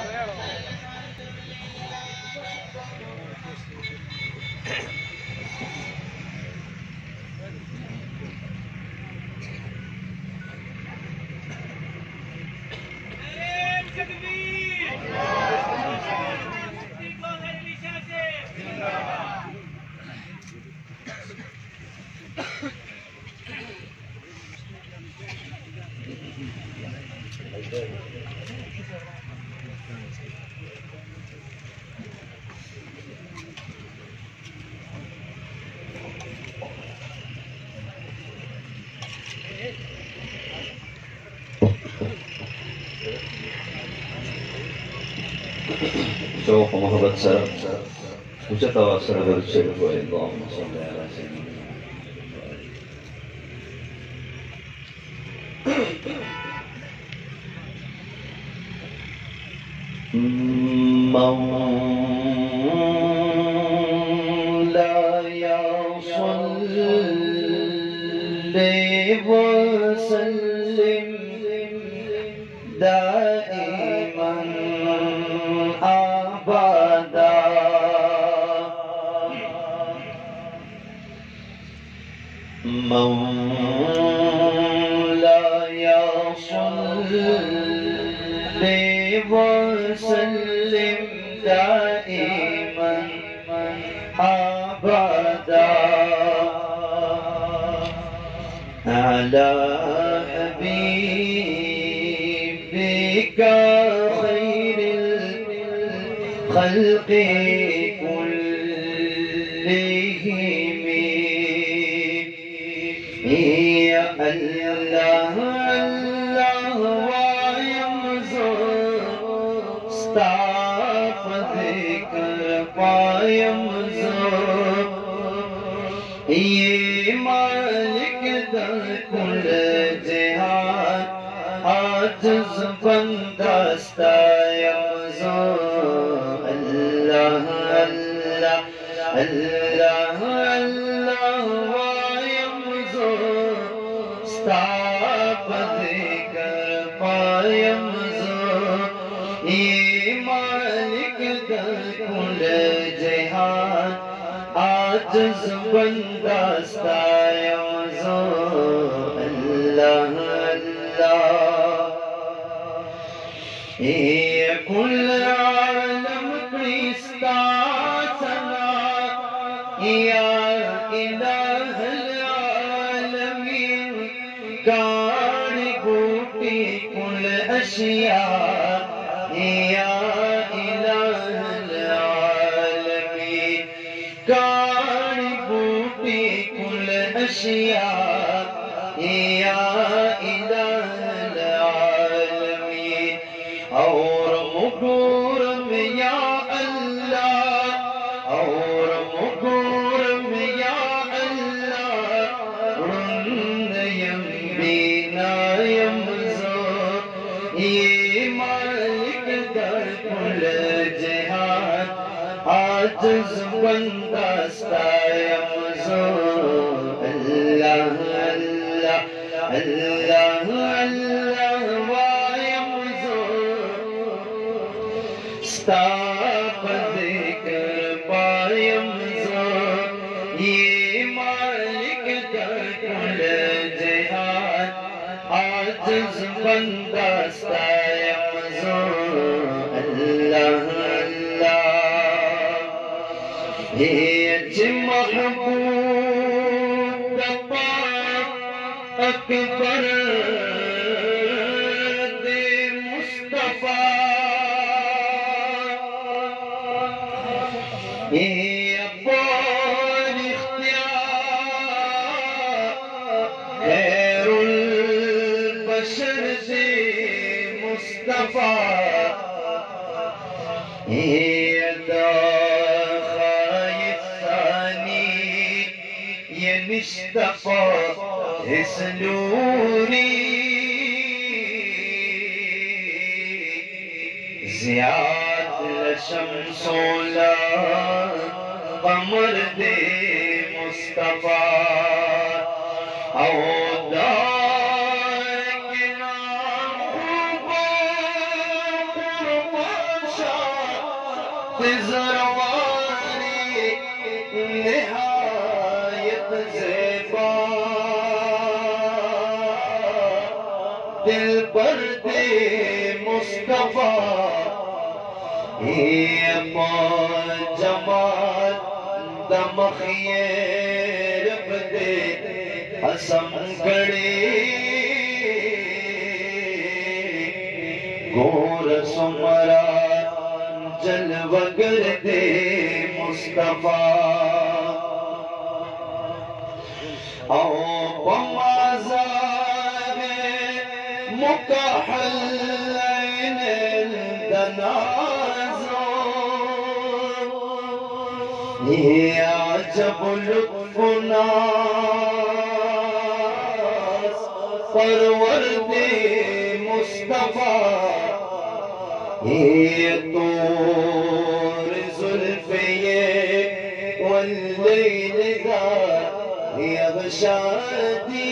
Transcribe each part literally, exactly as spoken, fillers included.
شوق ومحبة سلام وتتواصل بالشرف اللهم صل على سيدنا مولاي صل وسلم دائما أبدا مولاي صل وسلم دائما أبدا على حبيبك خير الخلق كلهم يا الله الله ويمزر استعف ذكر ويمزر یہ مالک در کل جہان عاجز بندست یمزر اللہ اللہ اللہ اللہ ویمزر استعف ذکر ویمزر یہ مالک در کل جہان عاجز بندست یمزر اللہ اللہ یہ کل عالم کریستا سنا یا الہ العالمین کاری گوٹی کل اشیاء یا الہ العالمین کاری بوٹی کل اشیاء یا الہ العالمین اور مقورم یا اللہ اور مقورم یا اللہ رند یمبینا یمزر یہ مالک در کل جہان عاجز بندست یمزر اللہ اللہ اللہ اللہ ویمزر استعف ذکر ویمزر یہ مالک در کل جہان عاجز بندست یمزر اللہ اللہ یہ محبوب پاک اکبر دے مصطفیٰ یہ اپار اختیار خیر البشر دے مصطفیٰ یہ مصطفى اسلوني زیاد لشمس لا قمر دے مصطفى او دار کے نام خوبا قربان تزرواری نہایت زیبا دل پر دے مصطفیٰ یہ پا جمال دمخیے رب دے اسم گڑے گور سمرا جلوہ گر دے مصطفیٰ او پمازار مکحل عین الدنازو یہ عجب لطف ناز پرورد مصطفیٰ یہ طور زلف یہ واللیل ذات یغشادی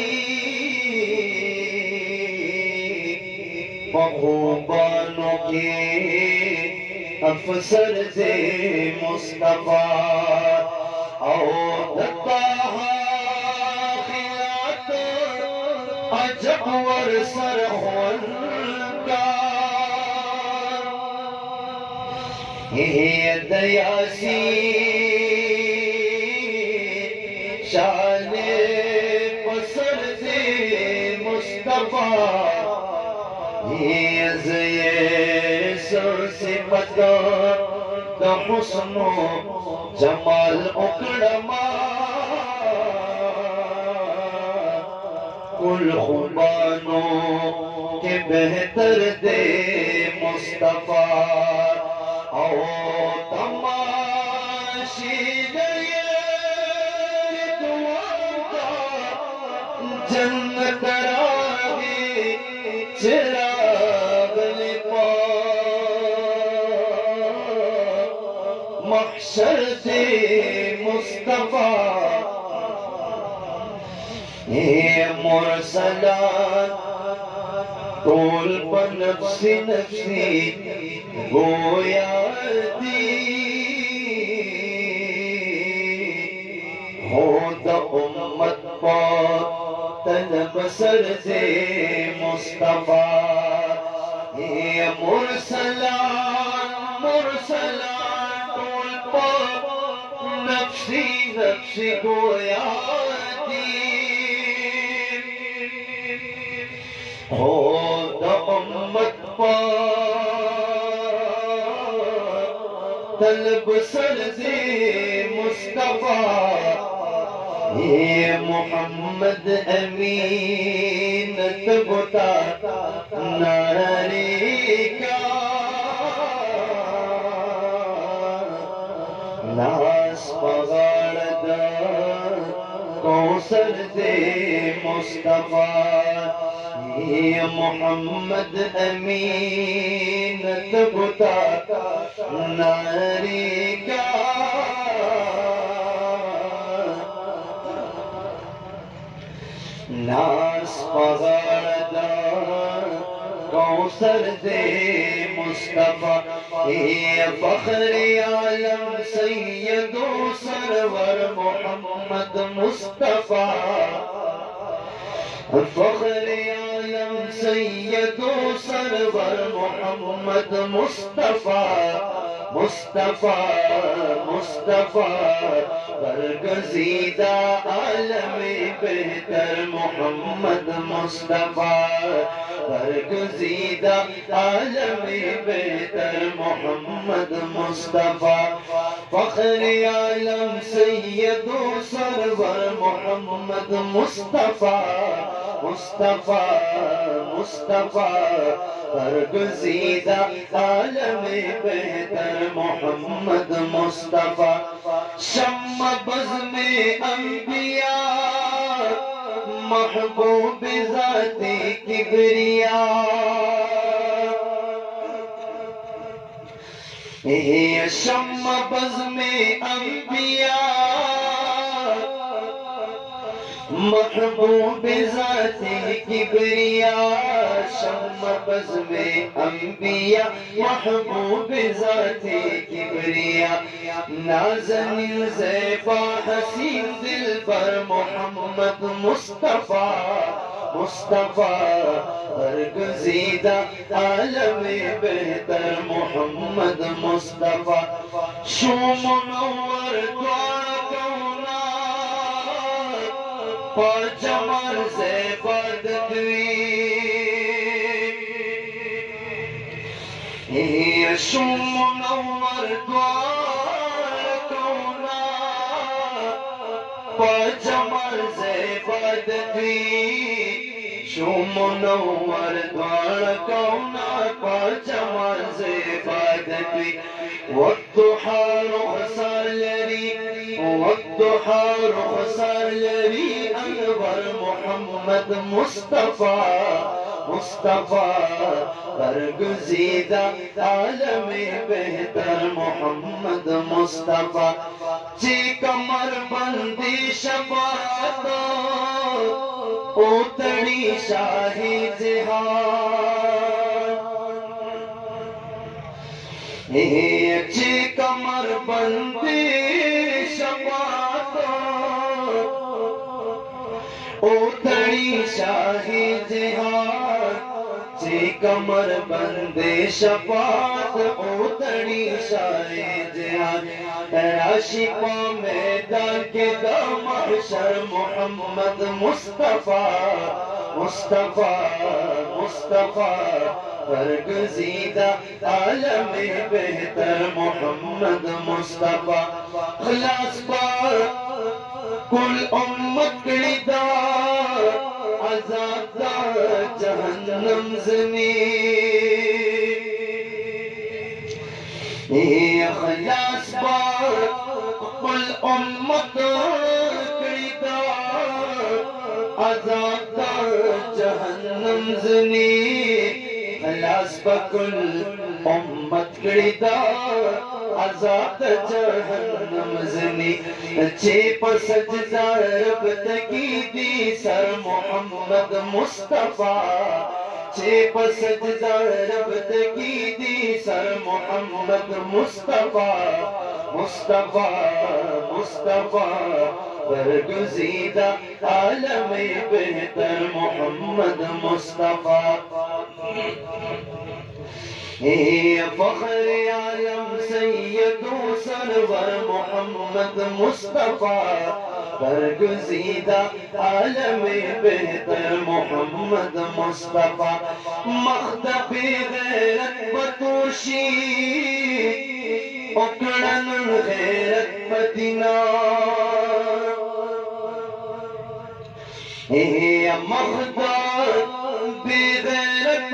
خوبانوں کے افسر دے مصطفیٰ او دتاہا خیات عجب ورسر خونکا یہ دیاسی شان پسر دے مصطفیٰ یہ زیر سر صفت دا حسن و جمال اکڑما کل خوبانوں کے بہتر دے مصطفیٰ او تماشی دے دعا کا جنت راہی چراغ لپا محشر سے مصطفیٰ یہ مرسلات طول پر نفسی نفسی گویا دی ہو دا امت پاک طلب سر سے مصطفیٰ یہ مرسلات مرسلات طول پر نفسی نفسی گویا دی ہو دا امت پاک طلب سر سے مصطفیٰ یہ محمد امین تبتا ناری کا ناس پغار دا کوثر دے مصطفیٰ یہ محمد امین تبتا ناری کا ناس پغاردہ کوثر دے مصطفیٰ یہ فخر عالم سید و سرور محمد مصطفیٰ فخر عالم سید و سرور محمد مصطفیٰ مصطفیٰ مصطفیٰ برگزیدہ عالم بہتر محمد مصطفیٰ برگزیدہ عالم بہتر محمد مصطفیٰ فخر عالم سید و سرور محمد مصطفیٰ مصطفیٰ مصطفیٰ برگزیدہ عالم بہتر محمد مصطفیٰ شم بزم انبیاء محبوب ذات کبریاء یہ شم بزم انبیاء محبوب ذات کبریاء شمع بزم انبیاء محبوب ذات کبریا نازنین زیبا حسین دلبر محمد مصطفیٰ مصطفیٰ برگزیدہ عالم بہتر محمد مصطفیٰ شو منور دوار کونا پا جمال زیباد دوی شو منور دوار کونا پا جمال زیباد دوی شو منور دوار کونا پا جمال زیباد دوی والضحى رخصار لري والضحى رخصار لري أنور محمد مصطفى مصطفى برگزیدہ عالم بہتر محمد مصطفى چی کمر بندی شفاعت اتڑی شاہی جہاد چی کمر بندی شفاعت اتڑی شاہی جہاد چی کمر بندی شفاعت اتڑی شاہی جہاد راشی پا میدان کے دا محشر محمد مصطفیٰ مصطفیٰ مصطفیٰ برگزیدہ عالم بہتر محمد مصطفیٰ خلاص پار کل امت کڑیدہ عذاب دا جہنم زنی خلاص پار کل امت کڑیدہ عذاب دا جہنم زنی خلاص بکل امت کڑیدہ عذاب جہنم زنی چیپ سجدہ رب تکی دی سر محمد مصطفیٰ چیپ سجدہ رب تکی دی سر محمد مصطفیٰ مصطفیٰ مصطفیٰ برگزیدہ عالم بہتر محمد مصطفیٰ فخر عالم سید و سرور محمد مصطفیٰ برگزیدہ عالم بہتر محمد مصطفیٰ مخدب غیرت بتوشی اکڑن غیرت مدینہ مخدب غیرت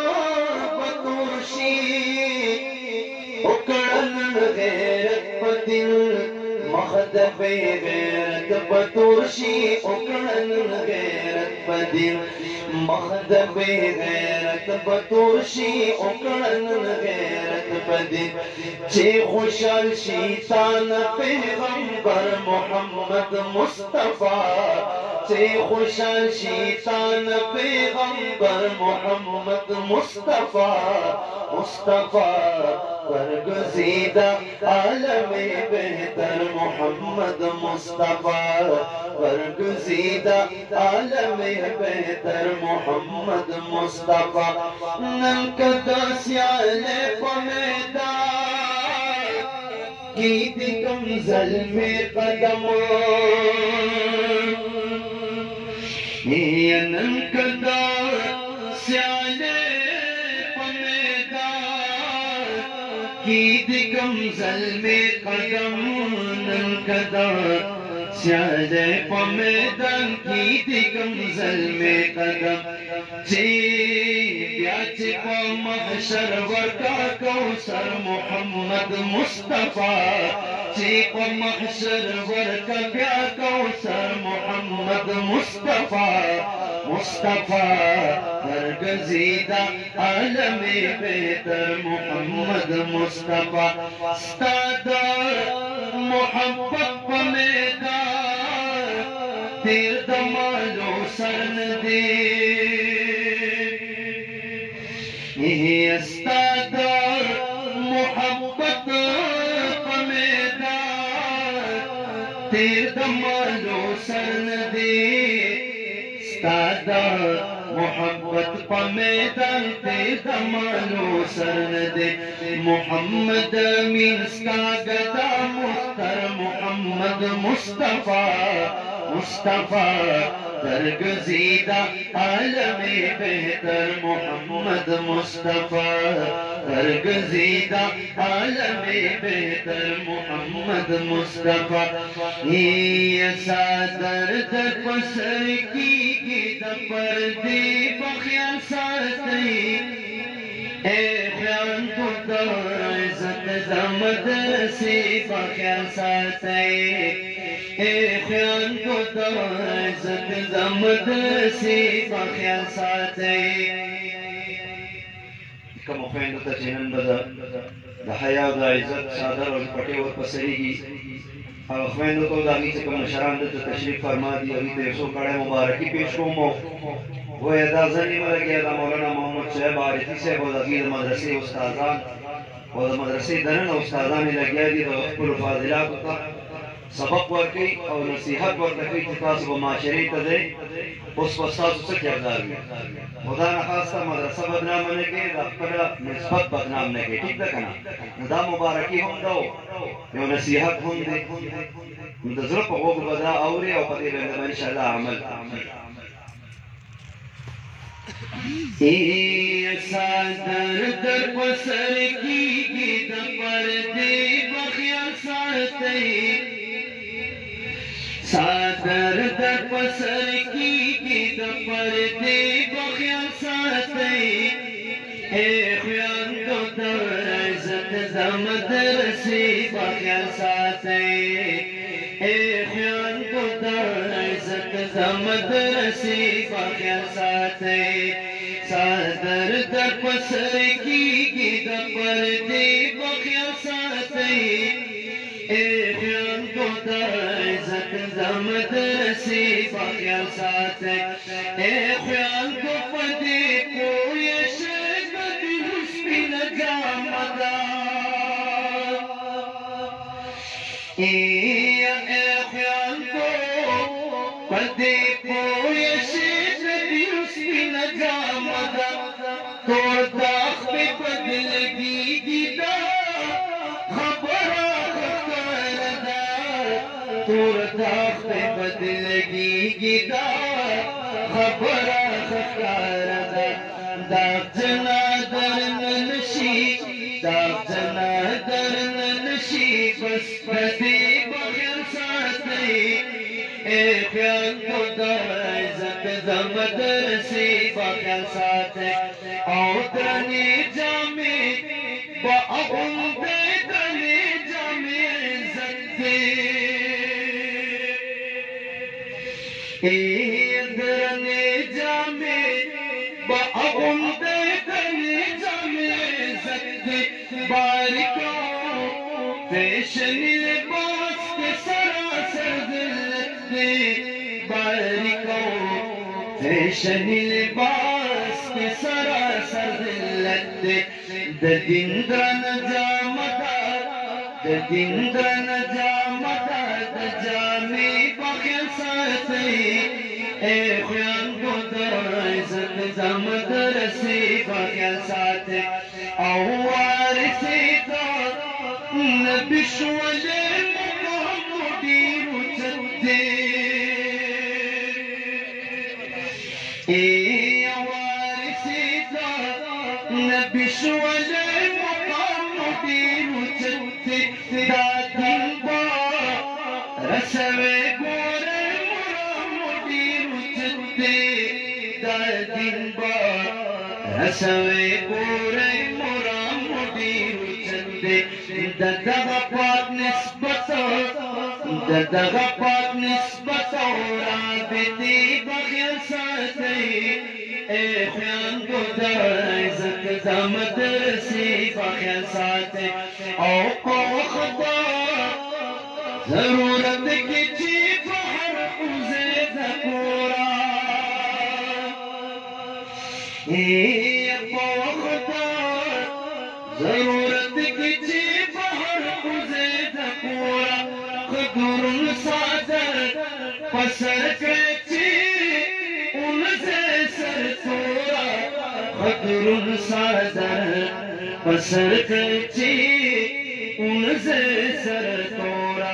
اکڑن غیرت بدل مخدب غیرت بتوشی اکڑن غیرت بدل مخدب غیرت بتوشی اکڑن غیرت بدل چی خوشال شیطان پیغمبر محمد مصطفیٰ چی خوشال شیطان پیغمبر محمد مصطفیٰ مصطفیٰ برگزیدہ عالم بہتر محمد مصطفیٰ برگزیدہ عالم بہتر محمد مصطفیٰ ننکدہ سیالے پمیدہ کی دکم ظلم قدم ننکدہ سیالے کی دکم ظلم قدم ننکدہ سیالے پمیدان کی دکم ظلم قدم چی بیاچ پا محشر ورکا کوثر محمد مصطفیٰ چی پا محشر ورکا بیا کوثر محمد مصطفیٰ مصطفیٰ برگزیدہ عالم بہتر محمد مصطفیٰ ستادہ محبت پمیدہ تیر دمالو سرن دے یہ استاد محبت پمیدان تیر دمالو سرن دے استاد محبت پمیدان تیر دمالو سرن دے محمد امین استاگدا مختر محمد مصطفیٰ مصطفیٰ درگزیدہ عالم بہتر محمد مصطفیٰ درگزیدہ عالم بہتر محمد مصطفیٰ یہ سادر در پسر کی گید پردی بخیال ساتی اے خیان تو در عزت زمد رسی بخیال ساتی اے خیان کو در عزت زمد سی بخیال ساتے کم خویندو تا چینن بدا دا حیاء دا عزت سادر اور پٹے اور پسری گی اور خویندو تو دا نیچے کم نشران دا تشریف فرما دی ابھی تیسو کڑے مبارکی پیش کو مو وہ ادا زنی مر گیا دا مولانا محمد صاحب عارفی صاحب و دا غیر مدرسی استاذان و دا مدرسی درن استاذان لگیا دی دا اخبر فاضلات تا سبق ورکی اور نصیحت ورکی تاس و معاشری تا دے اس وستاز اسے کردار گیا خدا نخواستہ مدرسہ بدنام نے کے اپنا نسبت بدنام نے کے ٹھیک دا کنا دا مبارکی ہم دو یو نصیحت ہم دے مدذر پا غوگ بدا آوری اور پتی بندم انشاءاللہ عمل ای سادر در پسر کی گید پردی بخیال ساتی سادر در پسر کی گید پردی بخیال ساتی اے خیان تو در عزت زمد رسی بخیال ساتی اے خیان تو در عزت زمد رسی بخیال ساتی سادر در پسر کی گید پردی بخیال ساتی اے خیان کو در عزت زمد رسی بخیال ساتے اے خیان کو پدی پویش گدی حسبی نجامدہ اے خیان کو پدی پویش گدی حسبی نجامدہ تو داخ پہ بدلگی گیدہ تور داخ پہ بدلگی گیدہ خبرہ خکار دا داغ جنا در ننشی داغ جنا در ننشی بس بدی بخیال ساتی اے خیان کو در عزت زمد رسی بخیال ساتی او درنی جامی با اغن دے درنی جامی عزت دے اے درنی جامی با اغن دے درنی جامی عزت دے بارکو فیشنی لباس کے سراسر دلت دے بارکو فیشنی لباس کے سراسر دلت دے ددین درن جامتا ددین درن جامتا دجامی بخیال ساتی اے خیان کو در عزت زمد رسی بخیال ساتی او وارسی تا نبی شوالے محمدی رچت دے اے وارسی تا نبی شوالے محمدی رچت دے دادن با رسوے گورے محمدی رچت دے دادن با رسوے گورے محمدی رچت دے ددغ پاک نسبت ددغ پاک نسبت رابطی بخیال ساتی اے خیان کو در عزت زمد رسی بخیال ساتی او کو خدا ضرورت کی چیز ہر عزت پورا ضرورت کچھ بہر خوزے دکورا خدور سادر پسر کچھ ان سے سر تورا خدور سادر پسر کچھ ان سے سر تورا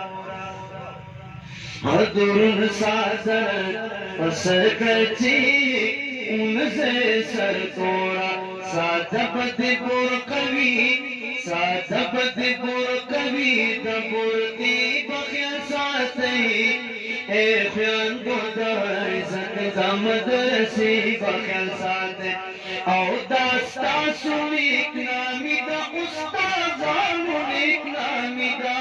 خدور سادر پسر کچھ ان سے سر تورا ساتبت بور قوی ساتبت بور قوی دبورتی بخیا ساتی اے خیان کو در عزت زمد رسی بخیا ساتی او داستا سنیک نامی دا استازانو نیک نامی دا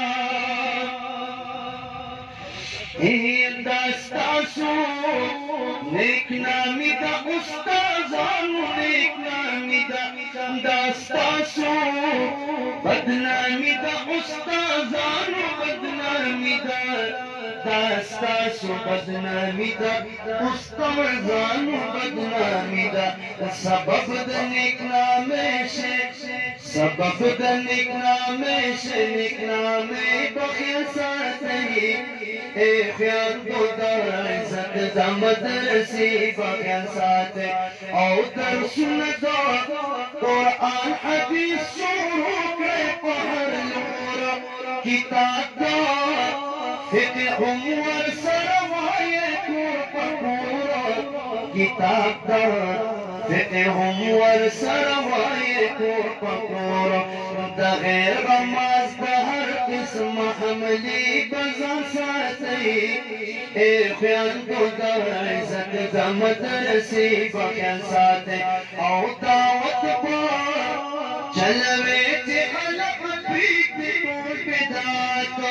اے داستا سنیک نامی دا استازانو نیک نامی دا داستاسو بدنامی دا استازانو بدنامی دا داستاسو بدنامی دا استازانو بدنامی دا سبب دا نیک نامے سے سبب دا نیک نامے سے نیک نامے بخیا ساتی اے خیال کو در عزت زمد رسی بخیا ساتی او در سنتا قرآن حدیث شروع کے پہر لورا کتاب دا فقہ امور سروائے کور پکورا کتاب دا فقہ امور سروائے کور پکورا دا غیر غماز دا ہر قسم حملی بزا ساتی اے خیال کو در عزت زمد رسی بخیا ساتی او دعوت با چلوے تی خلق پیک دور بداتا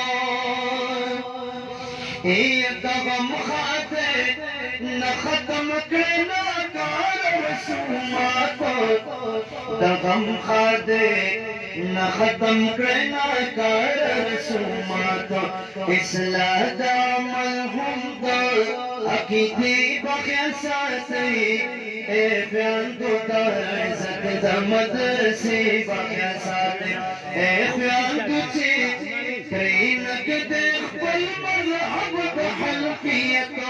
اے دغم خاتے نختم کرنا کار رسوماتا دغم خاتے نختم کرنا کار رسوماتا اصلاح دا ملہم دا عقیدی بخیا ساتی اے خیان تو در عزت زمد رسی بخیا ساتی اے خیان تو چی کرینک دیکھ پل مذہب دا حلقیتا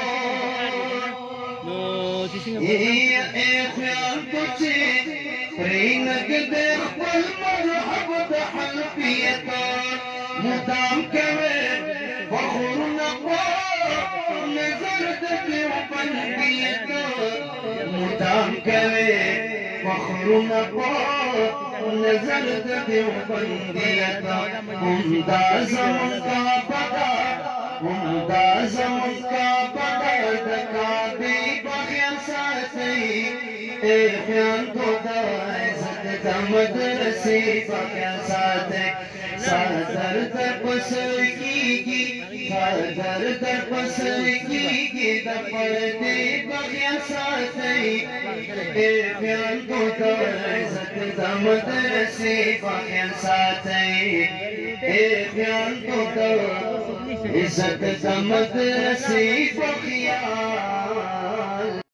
اے خیان تو چی کرینک دیکھ پل مذہب دا حلقیتا مدام کرے بخور نقوار نظر دیو بندیتا مدام کرے فخر نقا نظر دیو بندیتا عمدہ زمن کا پتا عمدہ زمن کا پتا دکابی بخیا ساتی اے خیان کو دا عزت زمد رسی بخیا ساتی سادر در پسر کی گی سادر در پسر کی گی دا پردے بخیا ساتی اے خیان کو دا عزت زمد رسی بخیا ساتی اے خیان کو دا عزت زمد رسی بخیا